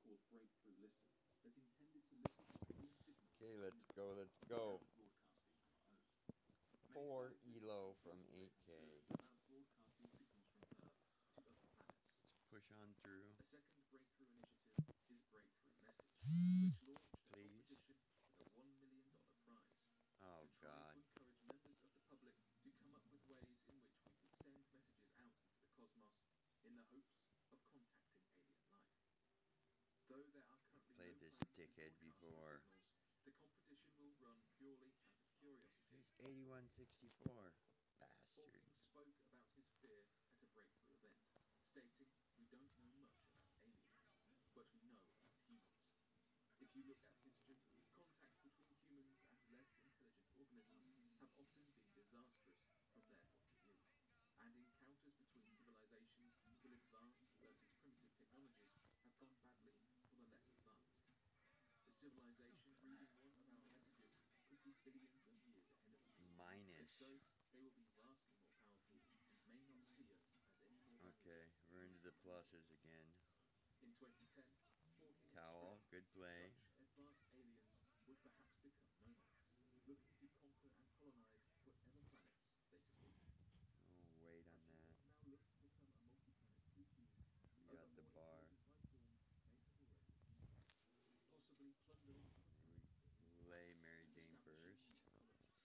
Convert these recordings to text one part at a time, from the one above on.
called Breakthrough Listen that's intended to listen to alien signals. Okay, let's go. Broadcasting on our own. 4 ELO from 8K. About broadcasting signals from Earth to other planets. Push on through. A second breakthrough initiative is Breakthrough Message, which launched a competition with a $1 million prize Oh, to try God. to encourage members of the public to come up with ways in which we could send messages out into the cosmos in the hopes of contacting alien life. Though there are currently Played no this plans to dickhead broadcast before. the signals, the competition will run purely out of curiosity. He's 8164. Bastard. Hawking spoke about his fear at a breakthrough event, stating, "We don't know much about aliens, but we know about humans. If you look at history, contact between humans and less intelligent organisms have often been disastrous from their point of view, and encounters between civilizations with advanced versus primitive technologies have gone badly for the less advanced. A civilization reading one of our messages could be billions of years ahead of us. If so, they will be vastly more powerful and may not see us as any more valuable." Okay, we're into the pluses again. In 2010, Hawking Towel, expressed good play. such advanced aliens would perhaps become nomads, looking to conquer and colonize whatever planets they defeat. Oh, wait on As that. humans now look to become a multi-planet species, We other got the more bar. intelligent life forms may have already appeared, possibly plundering other planets for resources Lay Mary and Jane establishing first. new colonies.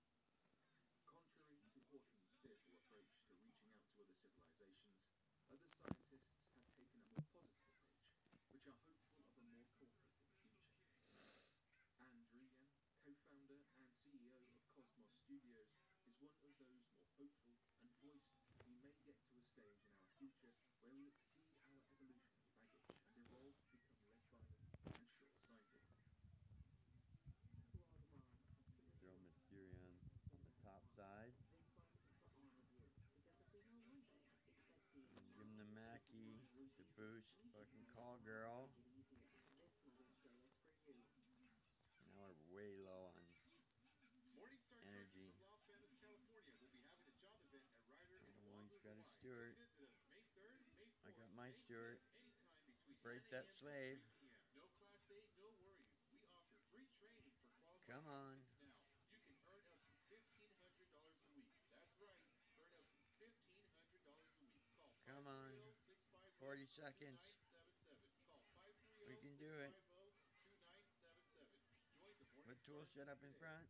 Contrary to Hawking's fearful approach to reaching out to other civilizations, other scientists have taken a more positive approach, which are hopeful of a more cooperative future. Anne Druyan, co-founder and CEO of Cosmos Studios, is one of those more hopeful and voiced we may get to a stage in our future where we exceed our evolutionary baggage and evolve to become less violent and short-sighted. Throw Mysterion on the top side. Give him the Mackie to boost fucking Call Girl. Now we're way low on energy. Oh, he's got a Stewart. I got my Stewart. Break that slave. Come on. Come on. 40 seconds. We can do it. Put tool set up in front.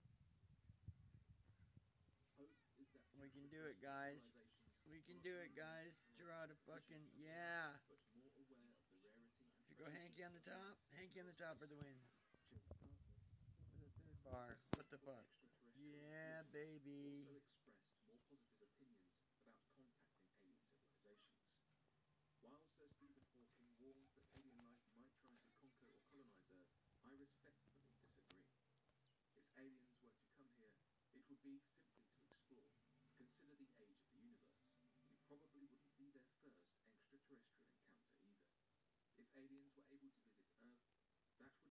We can do it, guys. We can do it, guys. Draw the fucking, yeah. You go Hanky on the top. Hanky on the top for the win. For the third bar. What the fuck? Yeah, baby. Also expressed more positive opinions about contacting alien civilizations. While Sir Stephen Hawking warned that alien life might try to conquer or colonize Earth, I respectfully disagree. If aliens were to come here, it would be simply to explore. Consider the age of the universe. It probably wouldn't be their first extraterrestrial encounter either. If aliens were able to visit Earth, that would